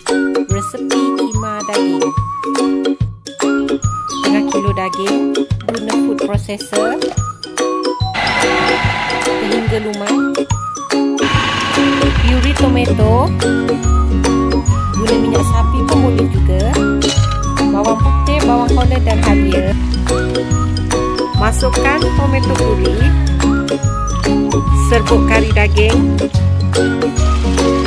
resepi kima daging. Setengah kilo daging guna food processor sehingga lumat. Puri tomato guna minyak sapi pun boleh juga. Bawang putih, bawang holland dan halia. Masukkan tomato puri, serbuk kari daging,